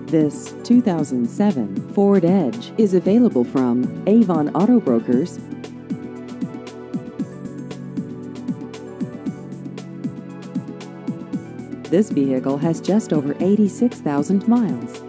This 2007 Ford Edge is available from Avon Auto Brokers. This vehicle has just over 86,000 miles.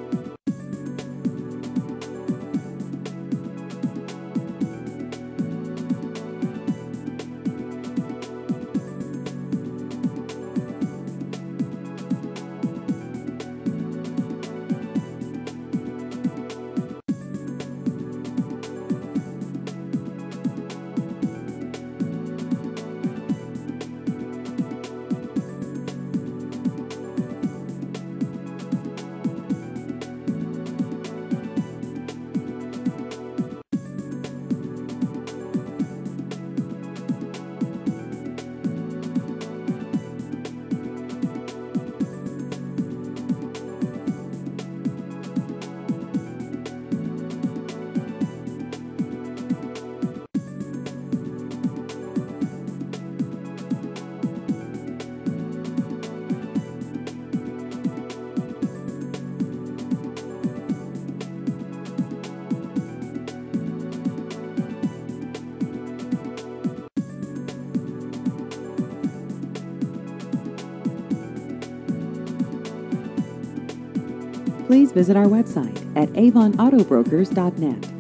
Please visit our website at avonautobrokers.net.